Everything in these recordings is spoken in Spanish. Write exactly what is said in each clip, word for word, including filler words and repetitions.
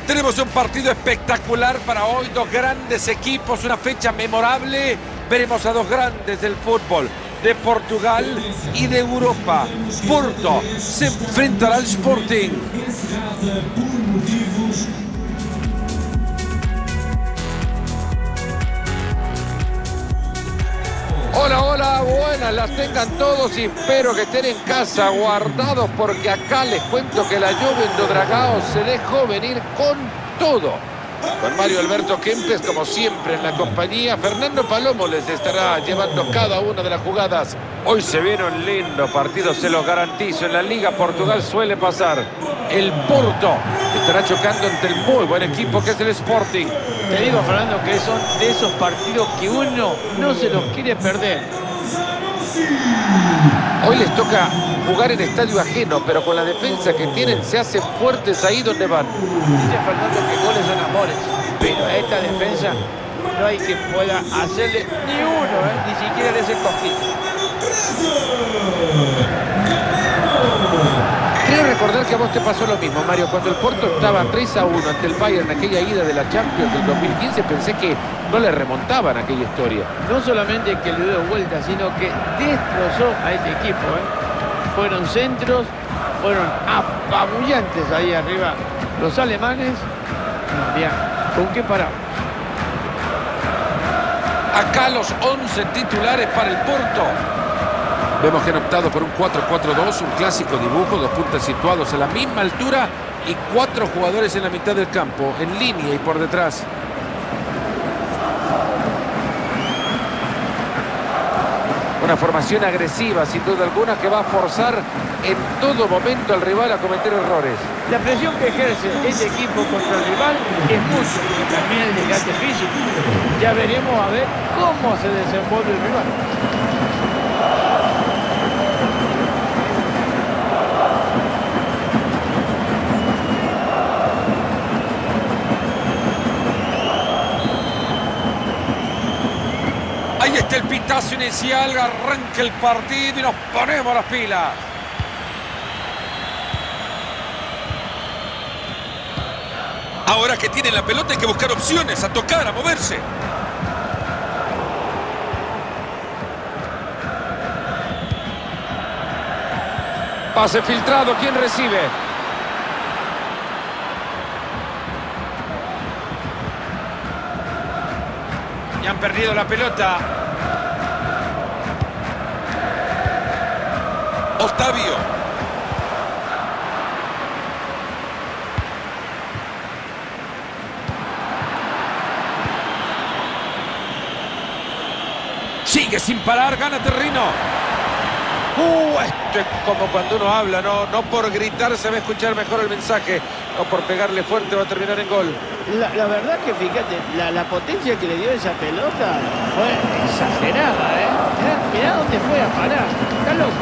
Tenemos un partido espectacular para hoy, dos grandes equipos, una fecha memorable. Veremos a dos grandes del fútbol, de Portugal y de Europa. Porto se enfrentará al Sporting. Hola, hola, buenas las tengan todos y espero que estén en casa guardados porque acá les cuento que la Juventus do Dragao se dejó venir con todo. Con Mario Alberto Kempes, como siempre, en la compañía. Fernando Palomo les estará llevando cada una de las jugadas. Hoy se viene un lindo partido, se los garantizo. En la Liga Portugal suele pasar. El Porto estará chocando ante el muy buen equipo que es el Sporting. Te digo, Fernando, que son de esos partidos que uno no se los quiere perder. Hoy les toca jugar en estadio ajeno, pero con la defensa que tienen se hacen fuertes ahí donde van. Dice Fernando que goles son amores, pero a esta defensa no hay que pueda hacerle ni uno, ¿eh? Ni siquiera de ese cosquillo. Creo recordar que a vos te pasó lo mismo, Mario. Cuando el Porto estaba tres a uno ante el Bayern en aquella ida de la Champions del dos mil quince, pensé que no le remontaban aquella historia. No solamente que le dio vuelta, sino que destrozó a este equipo, ¿eh? Fueron centros, fueron apabullantes ahí arriba los alemanes. No, bien, ¿con qué paramos? Acá los once titulares para el Porto. Vemos que han optado por un cuatro cuatro dos, un clásico dibujo, dos puntas situados a la misma altura y cuatro jugadores en la mitad del campo, en línea y por detrás. Una formación agresiva, sin duda alguna, que va a forzar en todo momento al rival a cometer errores. La presión que ejerce este equipo contra el rival es mucho, y también el desgaste físico. Ya veremos a ver cómo se desenvuelve el rival. Ahí está el pitazo inicial, arranca el partido y nos ponemos las pilas. Ahora que tienen la pelota hay que buscar opciones, a tocar, a moverse. Pase filtrado, ¿quién recibe? Y han perdido la pelota. Otavio. Sigue sin parar, gana terreno. Uh, esto es como cuando uno habla, no, no por gritar se va a escuchar mejor el mensaje, o por pegarle fuerte va a terminar en gol. La, la verdad que fíjate, la, la potencia que le dio esa pelota fue exagerada, ¿eh? Mirá, mirá dónde fue a parar, está loco.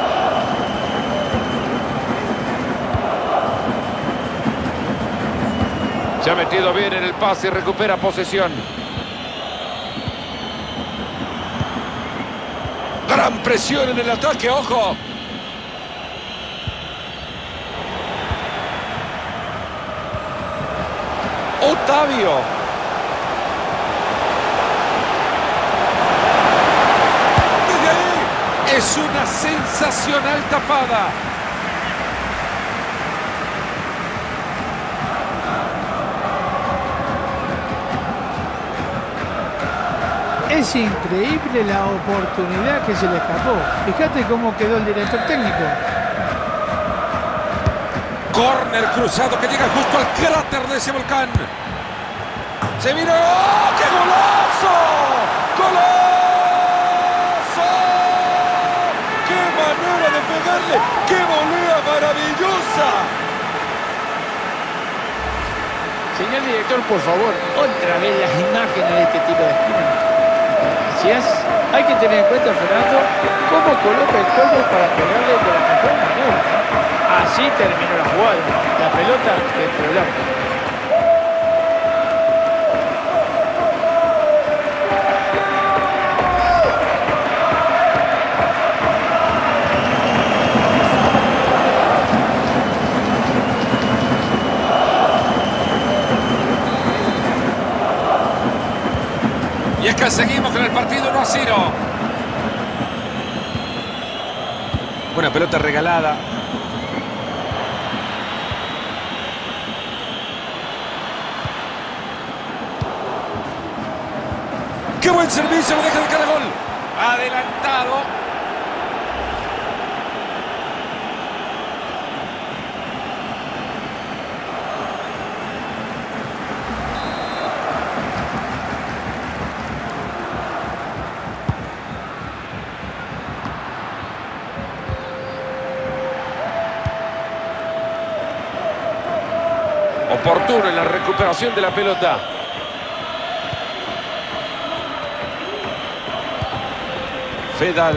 Se ha metido bien en el pase y recupera posesión. Gran presión en el ataque, ojo. Otavio. Desde ahí es una sensacional tapada. Es increíble la oportunidad que se le escapó. Fíjate cómo quedó el director técnico. Córner cruzado que llega justo al cráter de ese volcán. Se vino. ¡Oh, qué golazo! ¡Golazo! ¡Qué manera de pegarle! ¡Qué volea maravillosa! Señor director, por favor, otra vez las imágenes de este tiro de esquina. Gracias. Hay que tener en cuenta, Fernando, cómo coloca el cuerpo para pegarle de la mejor manera. Así terminó la jugada. La pelota dentro del arco. seguimos con el partido uno a cero. Una pelota regalada. ¡Qué buen servicio! Lo deja de cada gol. Adelantado. Oportuno en la recuperación de la pelota. Fedal.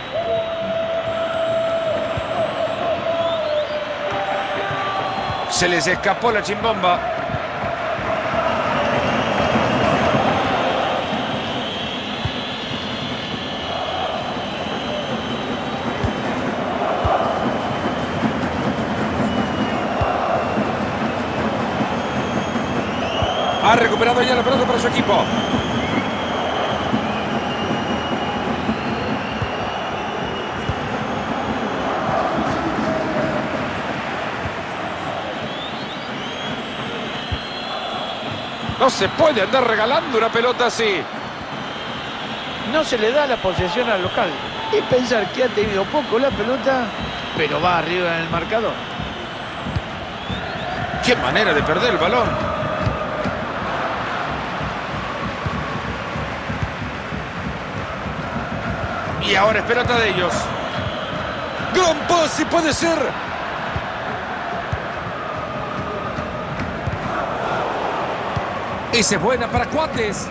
Se les escapó la chimbomba. Ha recuperado ya la pelota para su equipo. No se puede andar regalando una pelota así. No se le da la posesión al local. Y pensar que ha tenido poco la pelota, pero va arriba en el marcador. Qué manera de perder el balón. Y ahora es pelota de ellos. ¡Gran pase puede ser! Esa es buena para Cuates.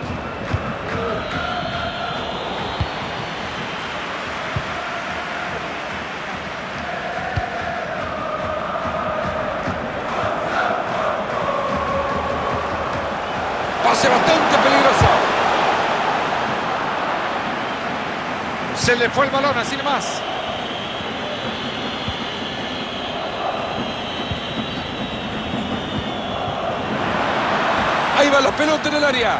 Pase bastante peligroso. Se le fue el balón, así nomás. Ahí va la pelota en el área.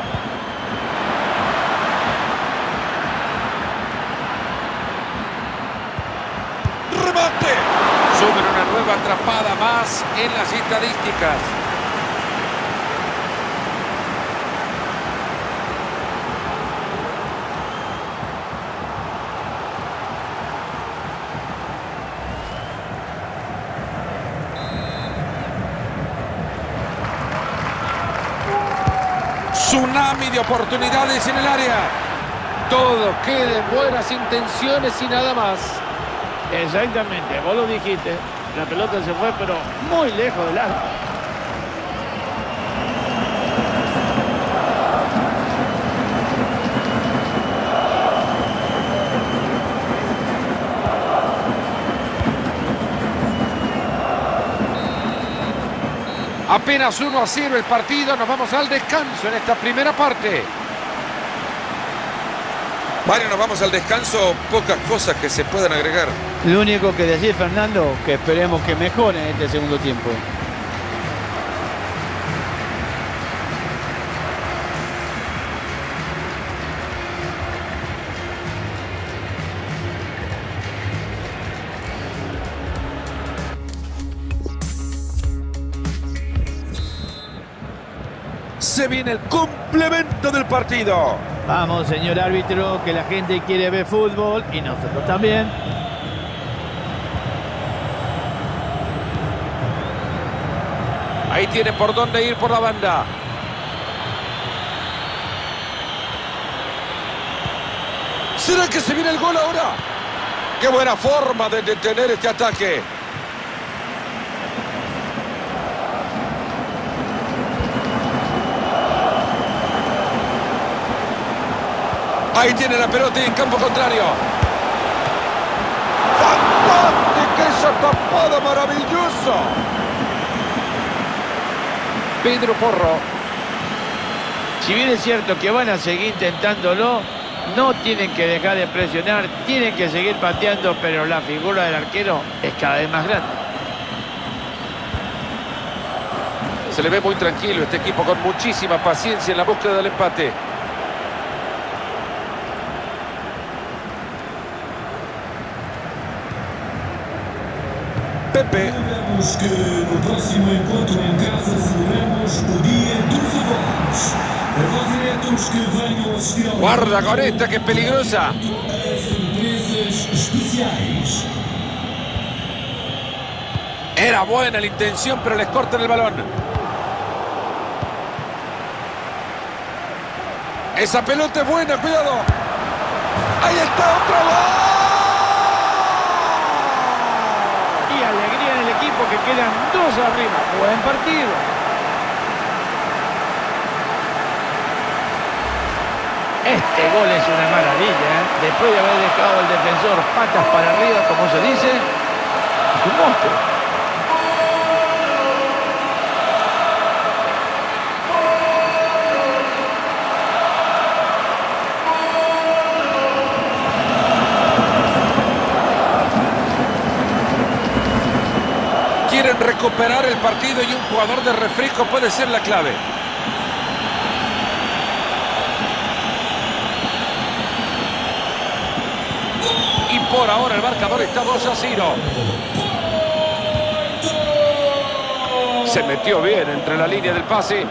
¡Remate! Suben una nueva atrapada más en las estadísticas. Tsunami de oportunidades en el área. Todo queda en buenas intenciones y nada más. Exactamente, vos lo dijiste. La pelota se fue, pero muy lejos del arco. Apenas uno a cero el partido, nos vamos al descanso en esta primera parte. Bueno, nos vamos al descanso, pocas cosas que se puedan agregar. Lo único que decir, Fernando, que esperemos que mejore en este segundo tiempo. Se viene el complemento del partido. Vamos, señor árbitro, que la gente quiere ver fútbol y nosotros también. Ahí tiene por dónde ir por la banda. ¿Será que se viene el gol ahora? ¡Qué buena forma de detener este ataque! Ahí tiene la pelota en campo contrario. ¡Fantástica esa tapada! ¡Maravilloso! Pedro Porro. Si bien es cierto que van a seguir intentándolo, no tienen que dejar de presionar, tienen que seguir pateando, pero la figura del arquero es cada vez más grande. Se le ve muy tranquilo este equipo, con muchísima paciencia en la búsqueda del empate. lembramos que no próximo encontro em casa celebramos o Dia dos Avós. Avós diretos que venham assistir ao... Guarda con esta que es peligrosa. Surpresas especiais. Era buena la intención, pero les cortan el balón. Esa pelota es buena, cuidado. Ahí está, otra vez. Y alegría en el equipo que quedan dos arriba. Buen partido. Este gol es una maravilla, ¿eh? Después de haber dejado al defensor patas para arriba, como se dice, es un monstruo. Quieren recuperar el partido y un jugador de refresco puede ser la clave. Y por ahora el marcador está dos a cero. Se metió bien entre la línea del pase.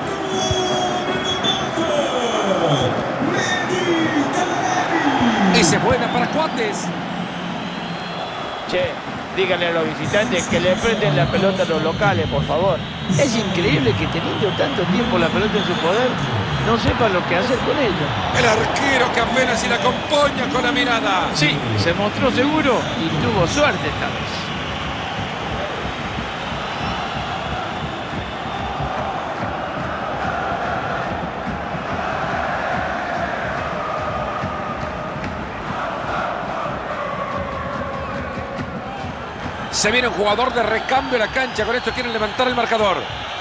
Esa es buena para Cuates. Che, díganle a los visitantes que le prenden la pelota a los locales, por favor. Es increíble que teniendo tanto tiempo la pelota en su poder, no sepan lo que hacer con ella. El arquero que apenas si la acompaña con la mirada. Sí, se mostró seguro y tuvo suerte esta vez. Se viene un jugador de recambio a la cancha. Con esto quieren levantar el marcador.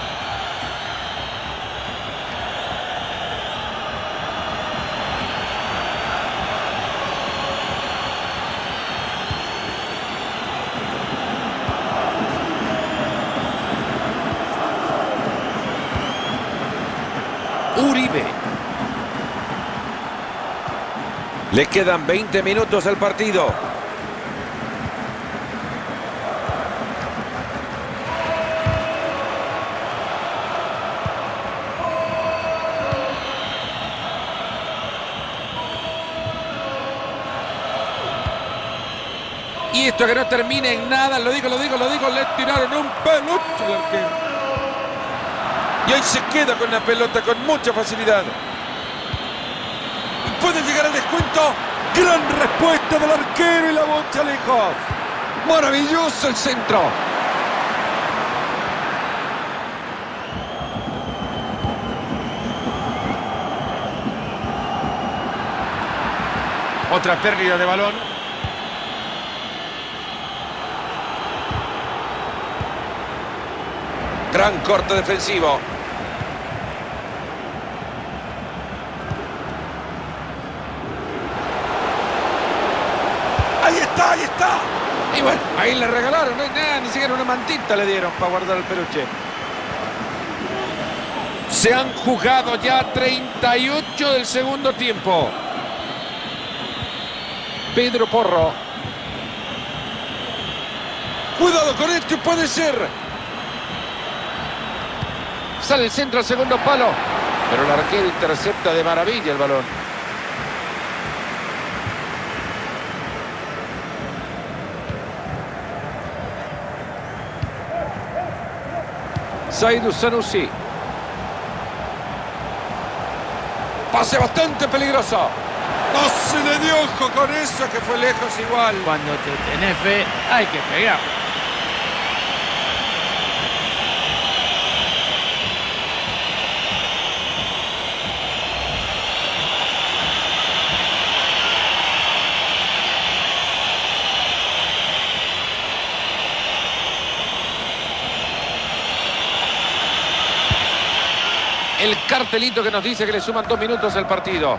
Uribe. Le quedan veinte minutos al partido. Y esto que no termine en nada, lo digo, lo digo, lo digo, le tiraron un peluche al arquero. Y ahí se queda con la pelota con mucha facilidad. Y puede llegar al descuento. Gran respuesta del arquero y la bocha lejos. Maravilloso el centro. Otra pérdida de balón. Gran corte defensivo. Ahí está, ahí está. Y bueno, ahí le regalaron, no hay nada, ni siquiera una mantita le dieron para guardar el peluche. Se han jugado ya treinta y ocho del segundo tiempo. Pedro Porro. Cuidado con esto, puede ser. Sale el centro al segundo palo. Pero el arquero intercepta de maravilla el balón. Zaidou Sanusi. Pase bastante peligroso. No se le dio ojo con eso, que fue lejos igual. Cuando te tenés fe, hay que pegar. El cartelito que nos dice que le suman dos minutos al partido.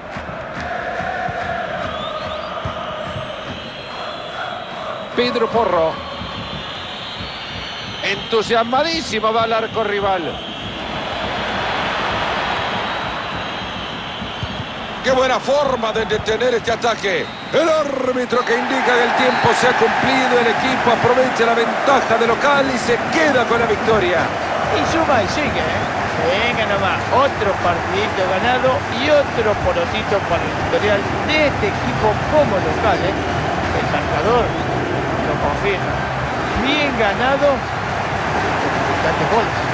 Pedro Porro. Entusiasmadísimo va al arco rival. Qué buena forma de detener este ataque. El árbitro que indica que el tiempo se ha cumplido, el equipo aprovecha la ventaja de local y se queda con la victoria. Y suma y sigue, ¿eh? Venga nomás, otro partidito ganado y otro porotito para el historial de este equipo como local, ¿eh? El marcador lo confirma. Bien ganado, tantos goles.